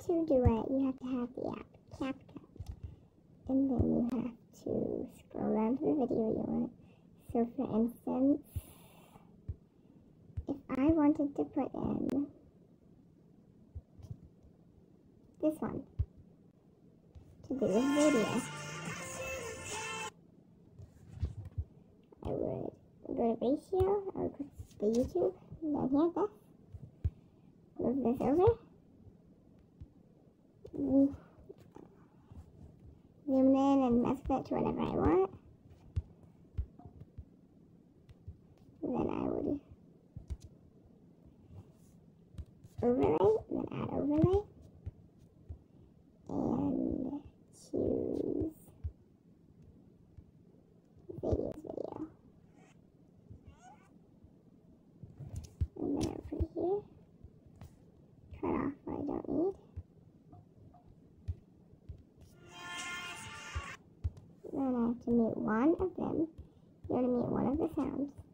to Duet, you have to have the app CapCut. And then you have to scroll down to the video you want. So for instance, if I wanted to put in this one to do a video, I would go to ratio, I would put the YouTube, and then here, this. Move this over. Zoom in and mess with it to whatever I want. Then I would overlay, and then add overlay. And choose video. And then over here, cut off what I don't need. Then I have to mute one of them. You want to mute one of the sounds.